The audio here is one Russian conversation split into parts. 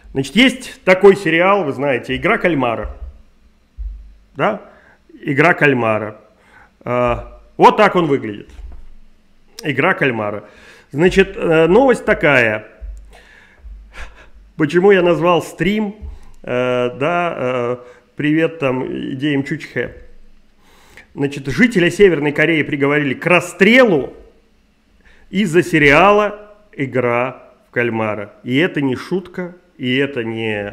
Значит, есть такой сериал, вы знаете, «Игра кальмара». Да? «Игра кальмара». Вот так он выглядит. «Игра кальмара». Значит, новость такая. Почему я назвал стрим, привет там идеям Чучхе. Значит, жителя Северной Кореи приговорили к расстрелу из-за сериала «Игра в кальмара». И это не шутка, и это не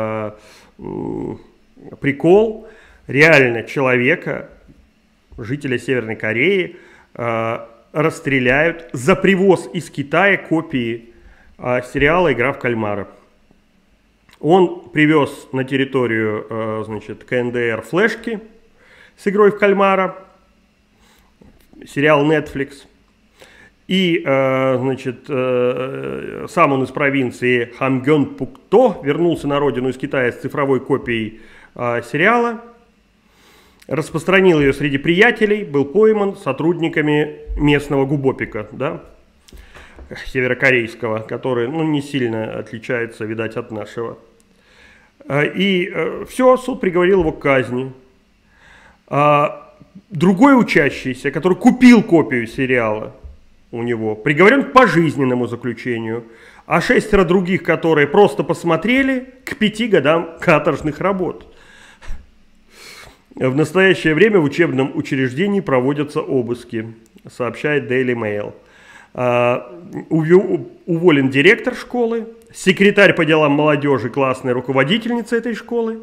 прикол. Реально человека, жителя Северной Кореи, расстреляют за привоз из Китая копии сериала «Игра в кальмара». Он привез на территорию, значит, КНДР флешки с «Игрой в кальмара», сериал Netflix. И, значит, сам он из провинции Хамгёнпукто вернулся на родину из Китая с цифровой копией сериала, распространил ее среди приятелей, был пойман сотрудниками местного губопика, да, северокорейского, который, ну, не сильно отличается, видать, от нашего. И все, суд приговорил его к казни. Другой учащийся, который купил копию сериала у него, приговорен к пожизненному заключению, а 6 других, которые просто посмотрели, к 5 годам каторжных работ. В настоящее время в учебном учреждении проводятся обыски, сообщает Daily Mail. Уволен директор школы, секретарь по делам молодежи, классная руководительница этой школы.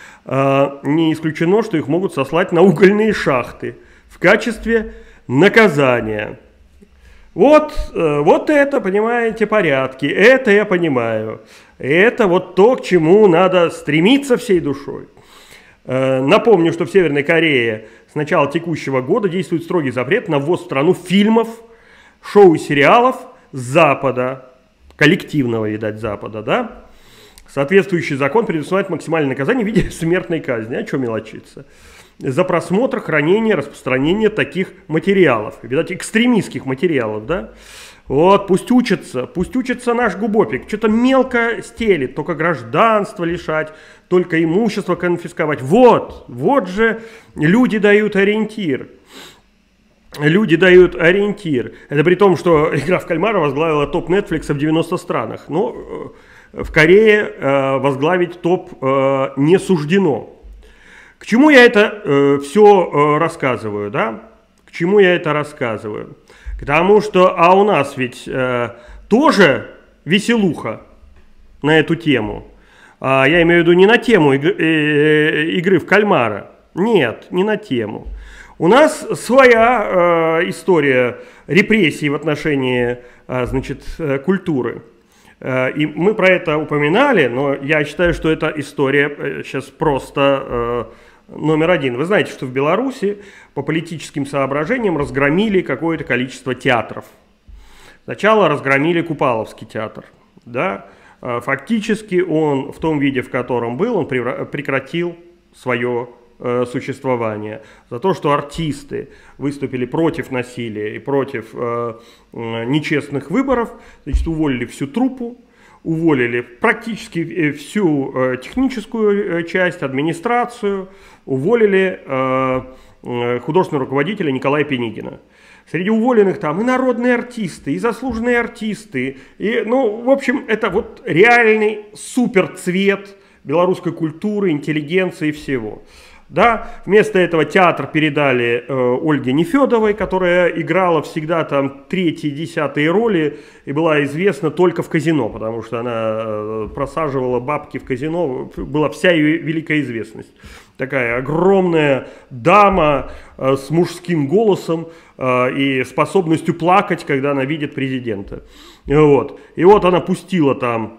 Не исключено, что их могут сослать на угольные шахты в качестве наказания. Вот это, понимаете, порядки, это я понимаю. Это вот то, к чему надо стремиться всей душой. Напомню, что в Северной Корее с начала текущего года действует строгий запрет на ввоз в страну фильмов, шоу и сериалов с Запада, коллективного, видать, Запада, да? Соответствующий закон предусматривает максимальное наказание в виде смертной казни. А что мелочиться? За просмотр, хранение, распространение таких материалов. Видать, экстремистских материалов, да? Вот, пусть учится наш губопик. Что-то мелко стелит, только гражданство лишать, только имущество конфисковать. Вот же люди дают ориентир. Люди дают ориентир. Это при том, что «Игра в кальмара» возглавила топ Netflix в 90 странах. Но в Корее возглавить топ не суждено. К чему я это все рассказываю, да? К чему я это рассказываю? К тому, что, у нас ведь тоже веселуха на эту тему. Я имею в виду не на тему игры в кальмара. Нет, не на тему. У нас своя история репрессий в отношении, значит, культуры. И мы про это упоминали, но я считаю, что эта история сейчас просто номер один. Вы знаете, что в Беларуси по политическим соображениям разгромили какое-то количество театров. Сначала разгромили Купаловский театр. Да? Фактически он в том виде, в котором был, он прекратил свое существования, за то, что артисты выступили против насилия и против нечестных выборов, значит, уволили всю труппу, уволили практически всю техническую часть, администрацию, уволили художественного руководителя Николая Пенигина. Среди уволенных там и народные артисты, и заслуженные артисты, и, ну, в общем, это вот реальный суперцвет белорусской культуры, интеллигенции и всего. Да, вместо этого театр передали Ольге Нефедовой, которая играла всегда там 3-10 роли и была известна только в казино, потому что она просаживала бабки в казино, была вся ее великая известность. Такая огромная дама с мужским голосом и способностью плакать, когда она видит президента. Вот. И вот она пустила там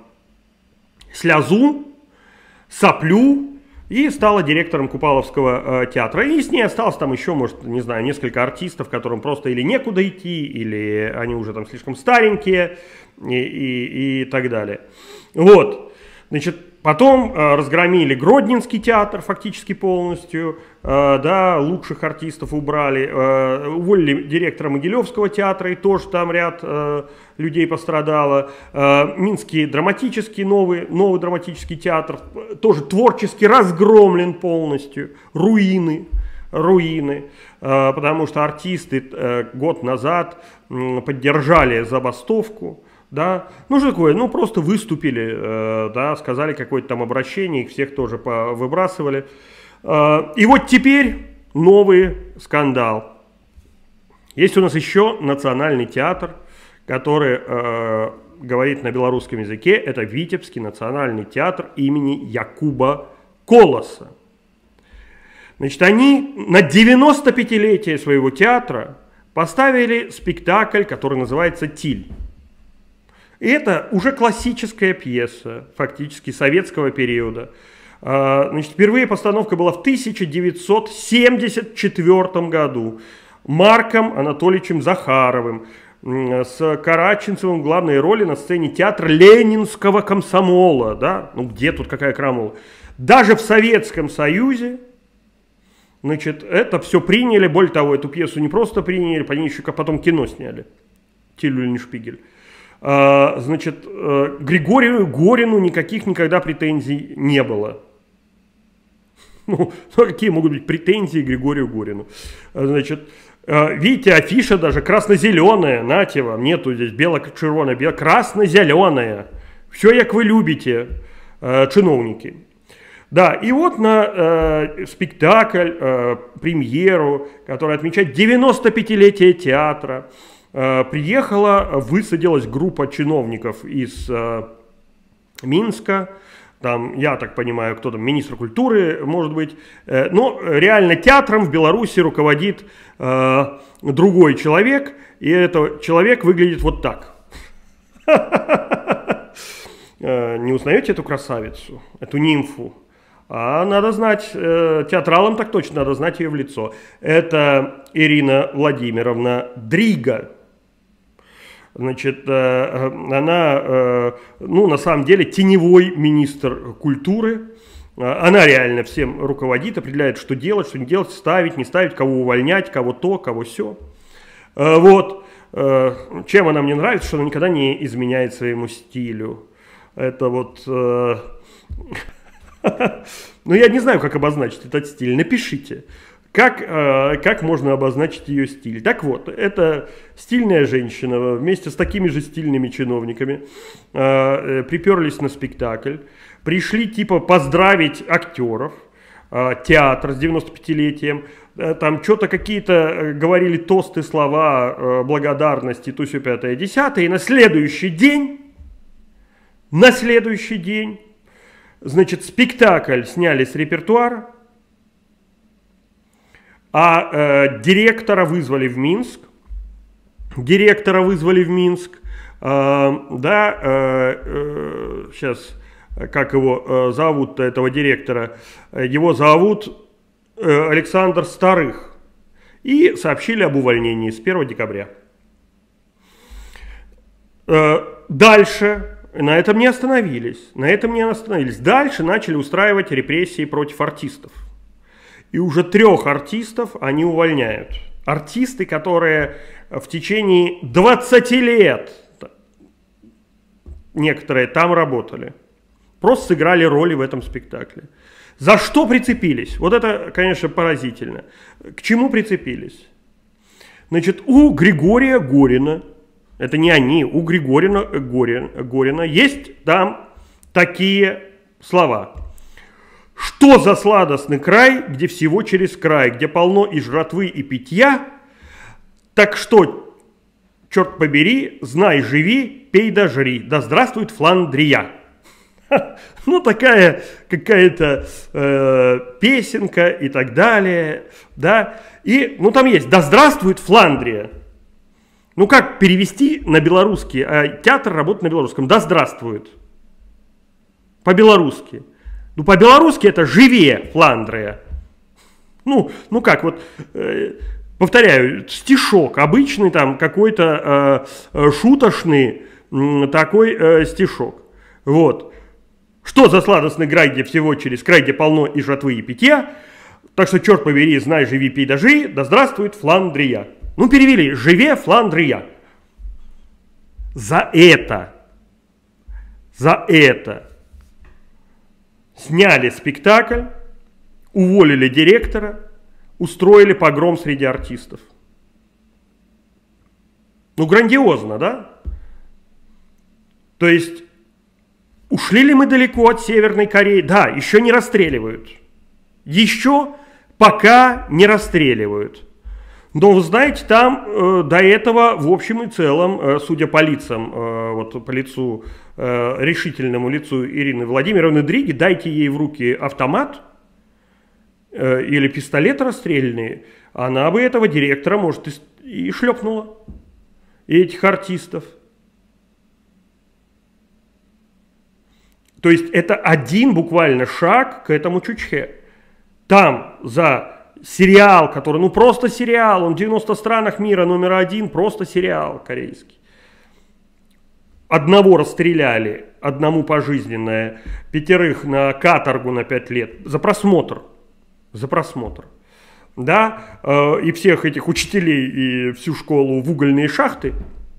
слезу, соплю, и стала директором Купаловского театра. И с ней осталось там еще, может, не знаю, несколько артистов, которым просто или некуда идти, или они уже там слишком старенькие, и так далее. Вот. Значит, потом разгромили Гродненский театр фактически полностью, да, лучших артистов убрали, уволили директора Могилевского театра, и тоже там ряд людей пострадало. Минский драматический, новый драматический театр, тоже творчески разгромлен полностью, руины, потому что артисты год назад поддержали забастовку. Да, ну что такое, ну просто выступили, да, сказали какое-то там обращение, их всех тоже выбрасывали. И вот теперь новый скандал. Есть у нас еще национальный театр, который говорит на белорусском языке, это Витебский национальный театр имени Якуба Колоса. Значит, они на 95-летие своего театра поставили спектакль, который называется «Тиль». И это уже классическая пьеса, фактически советского периода. Значит, впервые постановка была в 1974 году Марком Анатольевичем Захаровым с Караченцевым в главной роли на сцене театра Ленинского комсомола. Да? Ну где тут какая крамола? Даже в Советском Союзе, значит, это все приняли. Более того, эту пьесу не просто приняли, по ней еще потом кино сняли. Тиль-Шпигель. Значит, Григорию Горину никаких никогда претензий не было. Ну, какие могут быть претензии к Григорию Горину? Значит, видите, афиша даже красно-зеленая, нате вам, нету здесь бело-червоная, красно-зеленая. Все, как вы любите, чиновники. Да, и вот на спектакль, премьеру, который отмечает 95-летие театра, высадилась группа чиновников из Минска, там, я так понимаю, кто там, министр культуры, может быть, но реально театром в Беларуси руководит другой человек, и этот человек выглядит вот так. Не узнаете эту красавицу, эту нимфу? А надо знать, театралам так точно надо знать ее в лицо. Это Ирина Владимировна Дрига. Значит, она, ну, на самом деле, теневой министр культуры. Она реально всем руководит, определяет, что делать, что не делать, ставить, не ставить, кого увольнять, кого то, кого сё. Вот. Чем она мне нравится, что она никогда не изменяет своему стилю. Это вот... Ну, я не знаю, как обозначить этот стиль. Напишите. Как можно обозначить ее стиль? Так вот, это стильная женщина вместе с такими же стильными чиновниками приперлись на спектакль, пришли типа поздравить актеров, театр с 95-летием, там что-то какие-то говорили тосты, слова благодарности, то все 5-10, и на следующий день, значит, спектакль сняли с репертуара, а директора вызвали в Минск. Сейчас, как его зовут-то, этого директора? Его зовут Александр Старых. И сообщили об увольнении с 1 декабря. Дальше на этом не остановились. Дальше начали устраивать репрессии против артистов. И уже 3 артистов они увольняют. Артисты, которые в течение 20 лет, некоторые там работали, просто сыграли роли в этом спектакле. За что прицепились? Вот это, конечно, поразительно. К чему прицепились? Значит, у Григория Горина, это не они, у Григория Горина есть там такие слова. Что за сладостный край, где всего через край, где полно и жратвы, и питья, так что, черт побери, знай, живи, пей да жри, да здравствует Фландрия. Ну, такая какая-то песенка и так далее, да, и, ну, там есть, да здравствует Фландрия. Ну, как перевести на белорусский, театр работает на белорусском, да здравствует, по-белорусски. Ну, по-белорусски это «живее Фландрия». Ну как, вот, повторяю, стишок, обычный там какой-то шуточный такой стишок. Вот. Что за сладостный край, где всего через край, где полно и жатвы, и питья. Так что, черт побери, знай, живи, пей, дожи, да здравствует Фландрия. Ну, перевели, живе Фландрия. За это сняли спектакль, уволили директора, устроили погром среди артистов. Ну, грандиозно, да? То есть, ушли ли мы далеко от Северной Кореи? Да, еще не расстреливают. Еще пока не расстреливают. Но, вы знаете, там до этого, в общем и целом, судя по лицам, вот по лицу, решительному лицу Ирины Владимировны Дриги, дайте ей в руки автомат или пистолет расстрельный, она бы этого директора, может, и шлепнула. И этих артистов. То есть это один буквально шаг к этому Чучхе. Там за сериал, который, ну просто сериал, он в 90 странах мира #1, просто сериал корейский. Одного расстреляли, одному пожизненное, 5 на каторгу на 5 лет. За просмотр. За просмотр. Да, и всех этих учителей и всю школу в угольные шахты.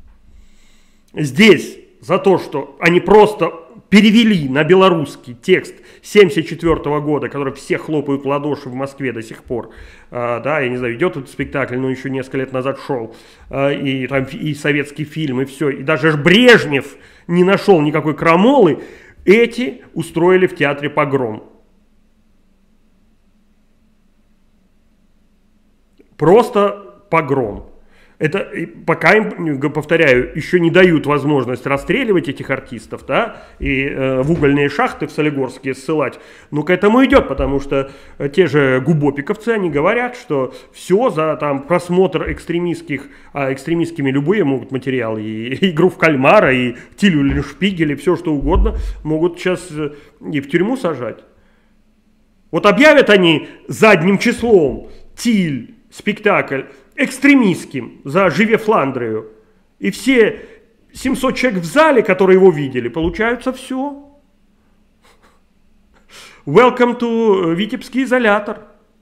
Здесь за то, что они просто перевели на белорусский текст 1974 года, который все хлопают в ладоши в Москве до сих пор. Да, я не знаю, идет этот спектакль, но еще несколько лет назад шел. И там и советский фильм, и все. И даже Брежнев не нашел никакой крамолы. Эти устроили в театре погром. Просто погром. Это пока им, повторяю, еще не дают возможность расстреливать этих артистов, да, и в угольные шахты в Солигорске ссылать. Ну, к этому идет, потому что те же губопиковцы, они говорят, что все за там просмотр экстремистских, экстремистскими любые могут материалы, и игру в кальмара, и Тилю или Шпигель, и все что угодно, могут сейчас и в тюрьму сажать. Вот объявят они задним числом Тиль, спектакль, экстремистским за «Живе Фландрию». И все 700 человек в зале, которые его видели, получаются все. Welcome to Витебский изолятор.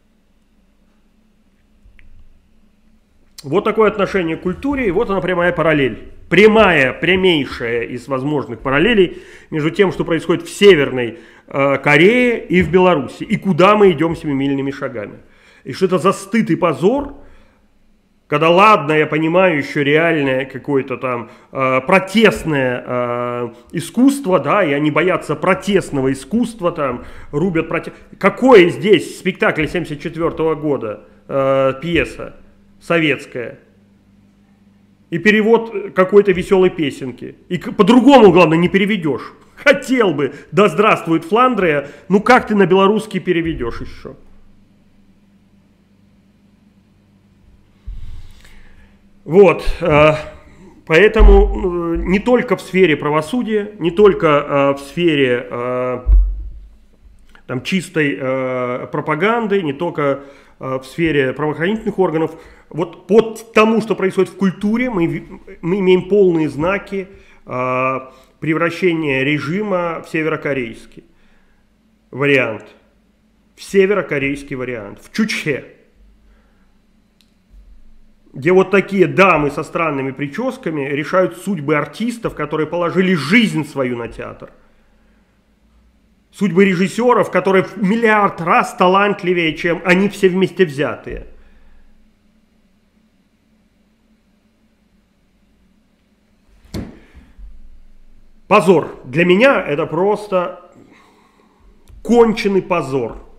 Вот такое отношение к культуре, и вот она прямая параллель. Прямейшая из возможных параллелей между тем, что происходит в Северной Корее и в Беларуси, и куда мы идем семимильными шагами. И что это за стыд и позор, когда, ладно, я понимаю, еще реальное какое-то там протестное искусство, да, и они боятся протестного искусства, там, рубят протест. Какой здесь спектакль 1974 года, пьеса советская, и перевод какой-то веселой песенки. И по-другому, главное, не переведешь. Хотел бы, да здравствует Фландрия, ну как ты на белорусский переведешь еще? Вот, поэтому не только в сфере правосудия, не только в сфере там, чистой пропаганды, не только в сфере правоохранительных органов, вот по тому, что происходит в культуре, мы имеем полные знаки превращения режима в северокорейский вариант. В северокорейский вариант, в Чучхе. Где вот такие дамы со странными прическами решают судьбы артистов, которые положили жизнь свою на театр. Судьбы режиссеров, которые в миллиард раз талантливее, чем они все вместе взятые. Позор. Для меня это просто конченый позор.